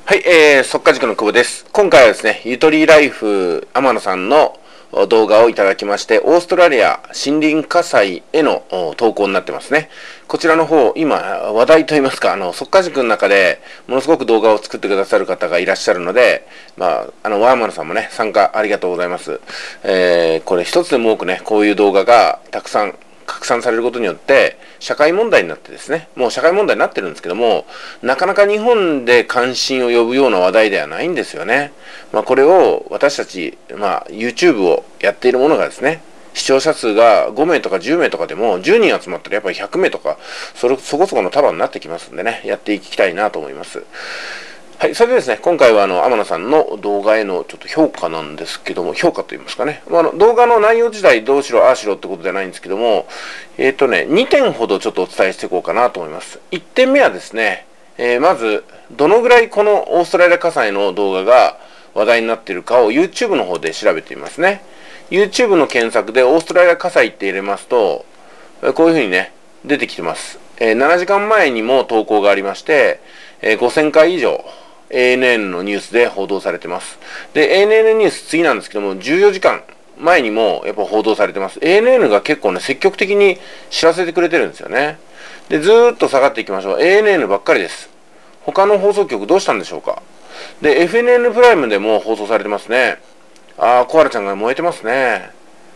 はい、速稼塾の久保です。今回はですね、ゆとりライフ天野さんの動画をいただきまして、オーストラリア森林火災への投稿になってますね。こちらの方、今、話題といいますか、速稼塾の中でものすごく動画を作ってくださる方がいらっしゃるので、天野さんもね、参加ありがとうございます。これ一つでも多くね、こういう動画がたくさん拡散されることによって社会問題になってですね、もう社会問題になってるんですけども、なかなか日本で関心を呼ぶような話題ではないんですよね。これを私たち、YouTube をやっている者がですね、視聴者数が5名とか10名とかでも10人集まったらやっぱり100名とかそこそこの束になってきますんでね、やっていきたいなと思います。はい、それでですね、今回は天野さんの動画へのちょっと評価なんですけども、評価と言いますかね、動画の内容自体どうしろああしろってことじゃないんですけども、2点ほどちょっとお伝えしていこうかなと思います。1点目はですね、まず、どのぐらいこのオーストラリア火災の動画が話題になっているかを YouTube の方で調べてみますね。YouTube の検索でオーストラリア火災って入れますと、こういうふうにね、出てきてます。7時間前にも投稿がありまして、5000回以上、ANN のニュースで報道されてます。で、ANN ニュース次なんですけども、14時間前にもやっぱ報道されてます。ANN が結構ね、積極的に知らせてくれてるんですよね。で、ずーっと下がっていきましょう。ANN ばっかりです。他の放送局どうしたんでしょうか。で、FNN プライムでも放送されてますね。コアラちゃんが燃えてますね。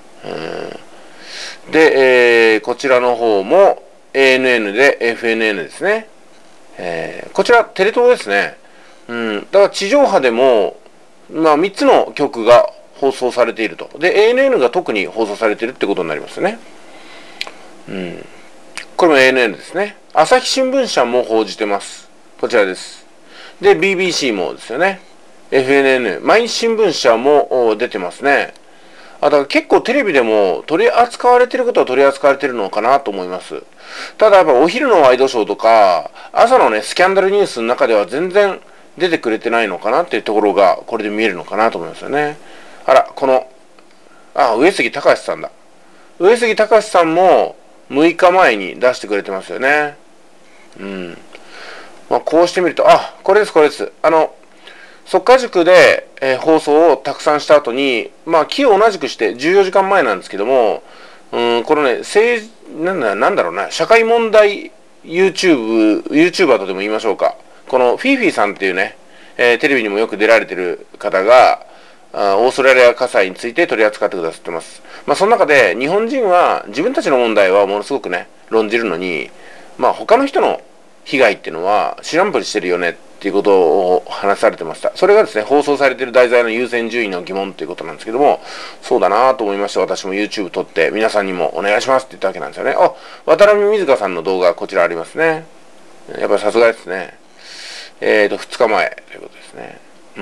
で、こちらの方も ANN で FNN ですね。こちらテレ東ですね。だから地上波でも、3つの局が放送されていると。で、ANN が特に放送されているってことになりますね。これも ANN ですね。朝日新聞社も報じてます。こちらです。で、BBC もですよね。FNN、毎日新聞社も出てますね。だから結構テレビでも取り扱われていることは取り扱われているのかなと思います。ただやっぱお昼のワイドショーとか、朝のね、スキャンダルニュースの中では全然出てくれてないのかなっていうところが、これで見えるのかなと思いますよね。上杉隆さんだ。上杉隆さんも6日前に出してくれてますよね。こうしてみると、これです、これです。速稼塾で、放送をたくさんした後に、期を同じくして14時間前なんですけども、このね、なんだろうな、社会問題YouTuber とでも言いましょうか。このフィーフィーさんっていうね、テレビにもよく出られてる方が、オーストラリア火災について取り扱ってくださってます。その中で日本人は自分たちの問題はものすごくね、論じるのに、他の人の被害っていうのは知らんぷりしてるよねっていうことを話されてました。それがですね、放送されている題材の優先順位の疑問ということなんですけども、そうだなと思いまして、私も YouTube 撮って皆さんにもお願いしますって言ったわけなんですよね。渡辺水香さんの動画こちらありますね。やっぱりさすがですね。2日前ということですね。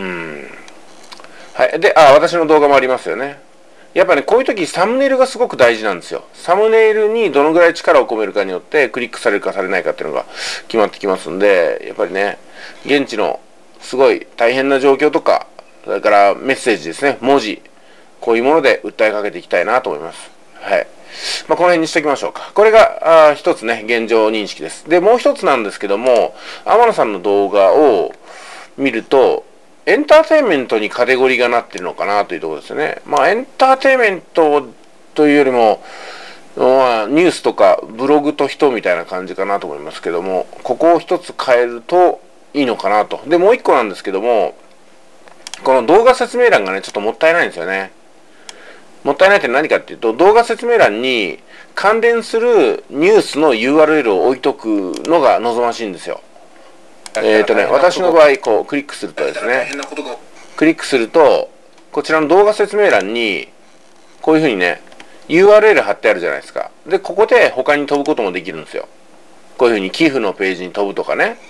はい。で、私の動画もありますよね。やっぱね、こういう時サムネイルがすごく大事なんですよ。サムネイルにどのぐらい力を込めるかによってクリックされるかされないかっていうのが決まってきますんで、やっぱりね、現地のすごい大変な状況とか、それからメッセージですね、文字、こういうもので訴えかけていきたいなと思います。はい。この辺にしときましょうか。これが一つね、現状認識です。で、もう一つなんですけども、天野さんの動画を見ると、エンターテインメントにカテゴリーがなってるのかなというところですよね。エンターテインメントというよりも、ニュースとかブログと人みたいな感じかなと思いますけども、ここを一つ変えるといいのかなと。で、もう一個なんですけども、この動画説明欄がね、ちょっともったいないんですよね。もったいないって何かっていうと、動画説明欄に関連するニュースの URL を置いとくのが望ましいんですよ。私の場合、こう、クリックするとですね、クリックすると、こちらの動画説明欄に、こういうふうにね、URL 貼ってあるじゃないですか。で、ここで他に飛ぶこともできるんですよ。こういうふうに寄付のページに飛ぶとかね。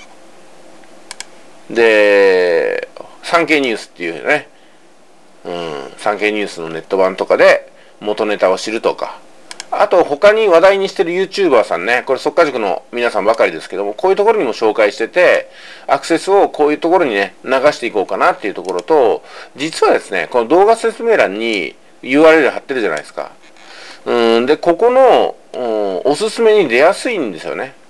で、産経ニュースっていうね、産経ニュースのネット版とかで元ネタを知るとか、あと他に話題にしてる YouTuber さんね、これ速稼塾の皆さんばかりですけども、こういうところにも紹介してて、アクセスをこういうところにね、流していこうかなっていうところと、実はですね、この動画説明欄に URL 貼ってるじゃないですか。で、ここのおすすめに出やすいんですよね。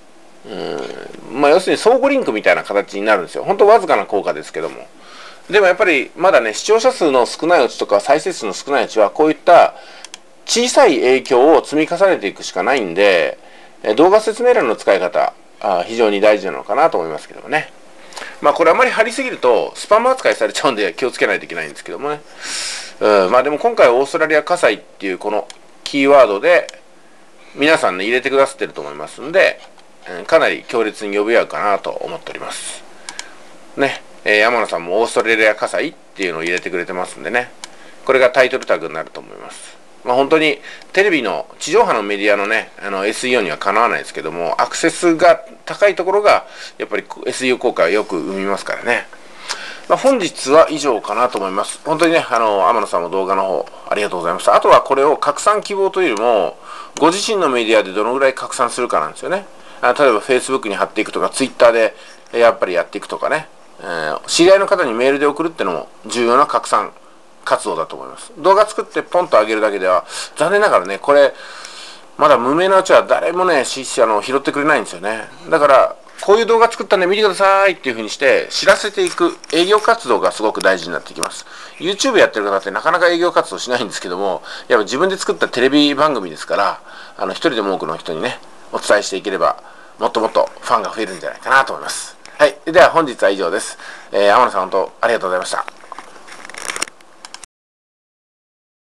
要するに相互リンクみたいな形になるんですよ。本当わずかな効果ですけども。でもやっぱりまだね、視聴者数の少ないうちとか再生数の少ないうちはこういった小さい影響を積み重ねていくしかないんで、動画説明欄の使い方、非常に大事なのかなと思いますけどもね。これあまり貼りすぎるとスパム扱いされちゃうんで気をつけないといけないんですけどもね。でも今回オーストラリア火災っていうこのキーワードで皆さんね入れてくださってると思いますんで、かなり強烈に呼び合うかなと思っておりますね。山野さんもオーストラリア火災っていうのを入れてくれてますんでね、これがタイトルタグになると思います。本当にテレビの地上波のメディアのねSEO にはかなわないですけども、アクセスが高いところがやっぱり SEO 効果をよく生みますからね。本日は以上かなと思います。本当にね、天野さんも動画の方ありがとうございました。あとはこれを拡散希望というよりも、ご自身のメディアでどのぐらい拡散するかなんですよね。例えば Facebook に貼っていくとか、Twitter でやっぱりやっていくとかね、知り合いの方にメールで送るっていうのも重要な拡散活動だと思います。動画作ってポンと上げるだけでは、残念ながらね、これ、まだ無名なうちは誰もね、拾ってくれないんですよね。だから、こういう動画作ったんで見てくださいっていう風にして知らせていく営業活動がすごく大事になってきます。YouTube やってる方ってなかなか営業活動しないんですけども、やっぱ自分で作ったテレビ番組ですから、一人でも多くの人にね、お伝えしていければ、もっともっとファンが増えるんじゃないかなと思います。はい。では本日は以上です。天野さん本当ありがとうございました。